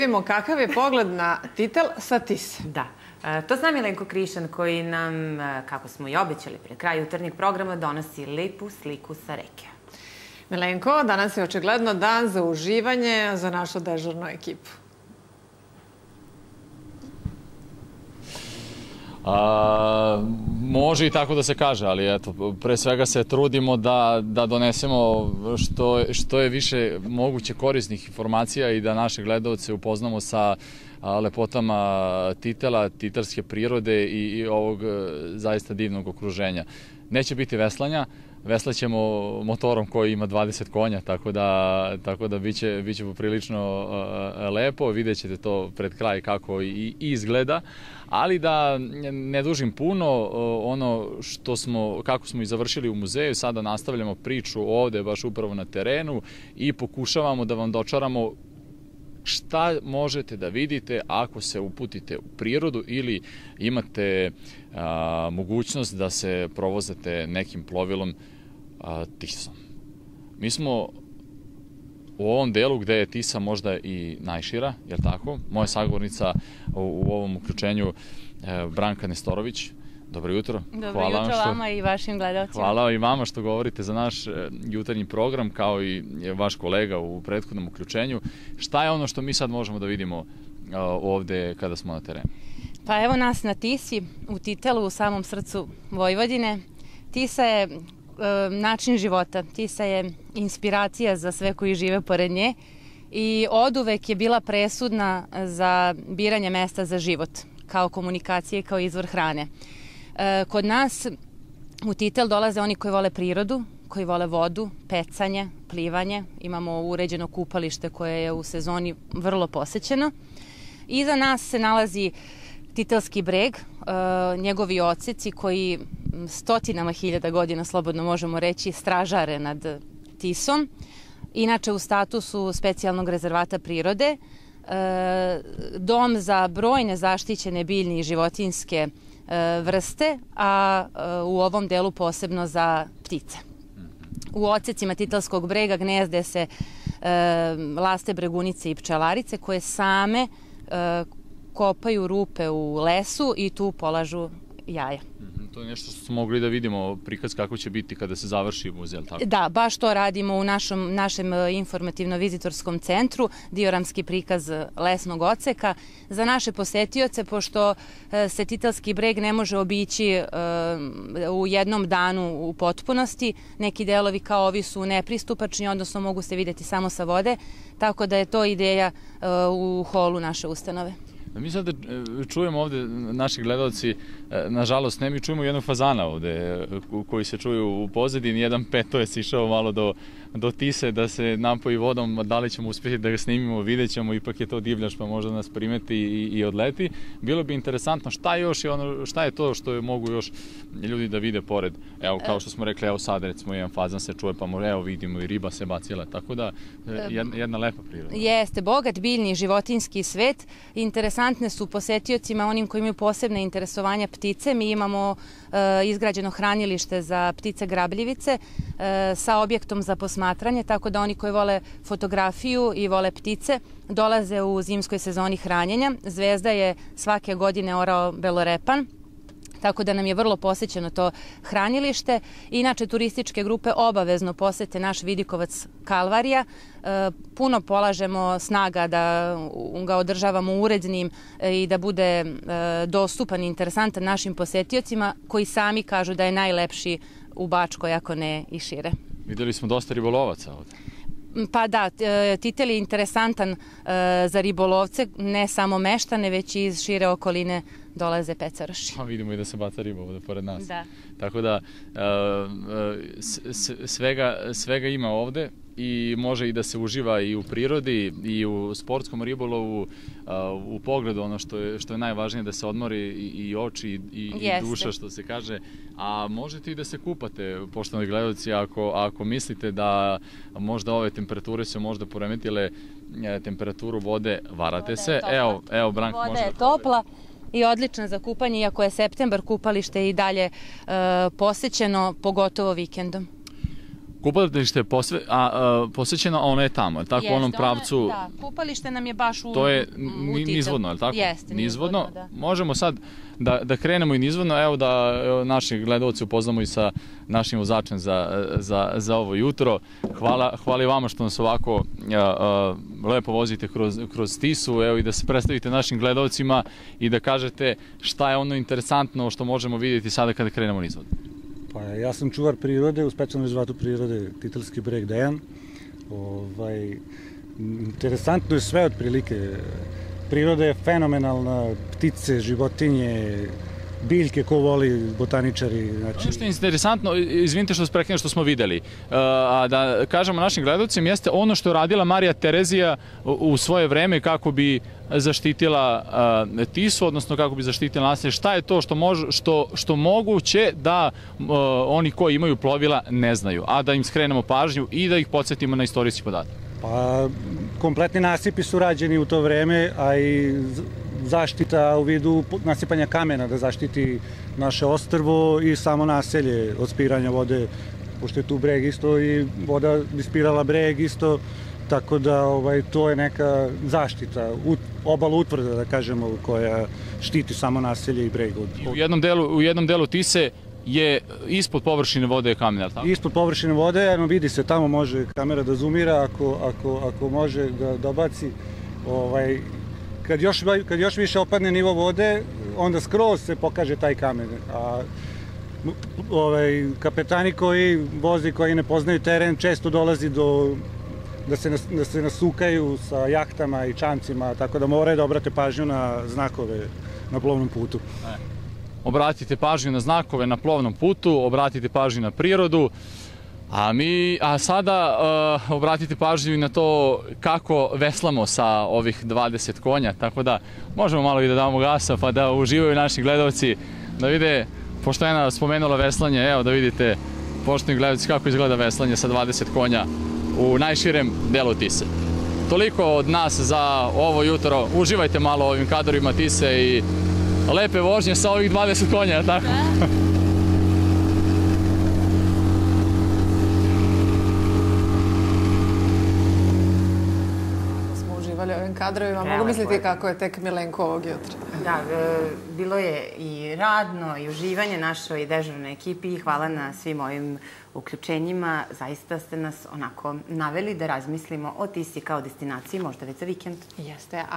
Vidimo kakav je pogled na Titel sa Tise. Da. To zna Milenko Krišan koji nam, kako smo i obećali pred kraj jutarnjeg programa, donosi lepu sliku sa reke. Milenko, danas je očigledno dan za uživanje za našu dežurnu ekipu. Može i tako da se kaže, ali eto, pre svega se trudimo da donesemo što je više moguće korisnih informacija i da naše gledaoce upoznamo sa lepotama Titela, titelske prirode i ovog zaista divnog okruženja. Neće biti veslanja, veslaćemo motorom koji ima 20 konja, tako da biće poprilično lepo, vidjet ćete to pred kraj kako i izgleda, ali da ne dužim puno, ono kako smo i završili u muzeju, sada nastavljamo priču ovde, baš upravo na terenu i pokušavamo da vam dočaramo šta možete da vidite ako se uputite u prirodu ili imate mogućnost da se provozate nekim plovilom Tisom. Mi smo u ovom delu gde je Tisa možda i najšira, je li tako? Moja sagovornica u ovom uključenju Branka Nestorović. Dobro jutro. Dobro jutro vama i vašim gledalcima. Hvala i vama što govorite za naš jutarnji program, kao i vaš kolega u prethodnom uključenju. Šta je ono što mi sad možemo da vidimo ovde kada smo na terenu? Pa evo nas na Tisi, u Titelu, u samom srcu Vojvodine. Tisa je način života. Tisa je inspiracija za sve koji žive pored nje i oduvek je bila presudna za biranje mesta za život, kao komunikacije, kao izvor hrane. Kod nas u Titel dolaze oni koji vole prirodu, koji vole vodu, pecanje, plivanje. Imamo uređeno kupalište koje je u sezoni vrlo posećeno. Iza nas se nalazi Titelski breg, njegovi odseci koji stotinama hiljada godina, slobodno možemo reći, stražare nad Tisom. Inače u statusu specijalnog rezervata prirode, dom za brojne zaštićene biljne i životinjske vrste, a u ovom delu posebno za ptice. U odsecima Titelskog brega gnezde se laste bregunice i pčelarice koje same kopaju rupe u lesu i tu polažu jaja. To je nešto što smo mogli da vidimo prikaz kako će biti kada se završi muzej, ali tako? Da, baš to radimo u našem informativno-vizitorskom centru, dioramski prikaz lesnog odseka. Za naše posetioce, pošto se Titelski breg ne može obići u jednom danu u potpunosti, neki delovi kao ovi su nepristupačni, odnosno mogu se videti samo sa vode, tako da je to ideja u holu naše ustanove. Mi sada čujemo ovde, naši gledalci, nažalost ne, mi čujemo jednog fazana ovde koji se čuju u pozadini, jedan petojac išao malo do Tise da se napoji vodom, da li ćemo uspjeti da ga snimimo, vidjet ćemo, ipak je to divljač pa možda nas primeti i odleti. Bilo bi interesantno šta je to što mogu još ljudi da vide pored, evo kao što smo rekli, evo sad recimo jedan fazan se čuje pa evo vidimo i riba se bacila, tako da jedna lepa priroda. Jeste, bogat biljni i životinjski svet, interesantne su posetiocima, onim koji imaju posebne interesovanja ptice. Mi imamo izgrađeno hranilište za ptice grabljivice sa objektom za posmatranje, tako da oni koji vole fotografiju i vole ptice dolaze u zimskoj sezoni hranjenja. Zvezda je svake godine orao belorepan, tako da nam je vrlo posećeno to hranilište. Inače, turističke grupe obavezno posete naš vidikovac Kalvarija. Puno polažemo snaga da ga održavamo urednim i da bude dostupan i interesantan našim posetiocima koji sami kažu da je najlepši u Bačkoj, ako ne i šire. Videli smo dosta ribolovaca ovde. Pa da, Titel je interesantan za ribolovce, ne samo meštane, već i iz šire okoline dolaze pecaroši. A vidimo i da se baca riba ovde pored nas. Da. Tako da svega ima ovde i može i da se uživa i u prirodi i u sportskom ribolovu, u pogledu ono što je najvažnije da se odmori i oči i duša, što se kaže. A možete i da se kupate, poštovani gledalci, ako mislite da možda ove temperature su možda poremetile temperaturu vode, varate se. Evo Branka može da... Voda je topla i odlična za kupanje, iako je septembar, kupalište i dalje posećeno, pogotovo vikendom. Kupalište je posvećeno, a ono je tamo, tako u onom pravcu... Da, kupalište nam je baš u... To je nizvodno, je li tako? Jeste, nizvodno, da. Možemo sad da krenemo i nizvodno, evo da naši gledalci upoznamo i sa našim vozačem za ovo jutro. Hvala i vama što nas ovako lepo vozite kroz Tisu, evo i da se predstavite našim gledalcima i da kažete šta je ono interesantno što možemo vidjeti sada kada krenemo nizvodno. Pa ja sam čuvar prirode, u specijalnom rezervatu prirode Titelski breg Dejan. Interesantno je sve otprilike. Priroda je fenomenalna, ptice, životinje, biljke, ko voli, botaničari. Ono što je interesantno, izvinite što se prekinem, što smo videli, a da kažemo našim gledalcima, jeste ono što je radila Marija Terezija u svoje vreme kako bi zaštitila Tisu, odnosno kako bi zaštitila naselje. Šta je to što moguće da oni koji imaju plovila ne znaju, a da im skrenemo pažnju i da ih podsjetimo na istorijski podatak? Pa, kompletni nasipi su rađeni u to vreme, a i zaštita u vidu nasipanja kamena da zaštiti naše ostrvo i samo naselje od spiranja vode, pošto je tu breg isto i voda bi spirala breg isto, tako da to je neka zaštita, obala utvrda da kažemo, koja štiti samo naselje i breg. U jednom delu Tise je ispod površine vode kamen, ali tako? Ispod površine vode, vidi se, tamo može kamera da zoomira ako može da dobaci. Kad još više opadne nivo vode, onda skroz se pokaže taj kamen. A kapetani koji ne poznaju teren često dolazi da se nasukaju sa jahtama i čamcima, tako da moraju da obrate pažnju na znakove na plovnom putu. Obratite pažnju na znakove na plovnom putu, obratite pažnju na prirodu, a sada obratite pažnju i na to kako veslamo sa ovih 20 konja, tako da možemo malo i da damo gasa pa da uživaju naši gledalci, da vide, pošto je spomenula veslanje, evo da vidite, poštovani gledalci, kako izgleda veslanje sa 20 konja u najširem delu Tise. Toliko od nas za ovo jutro, uživajte malo ovim kadrovima Tise i lepe vožnje sa ovih 20 konja, tako? Smo uživali ovim kadrovima. Mogu misliti kako je tek Milenko ovog jutra. Da, bilo je i radno i uživanje našoj dežurnoj ekipi i hvala na svim ovim uključenjima. Zaista ste nas onako naveli da razmislimo o Tisi kao destinaciji, možda već za vikend. Jeste.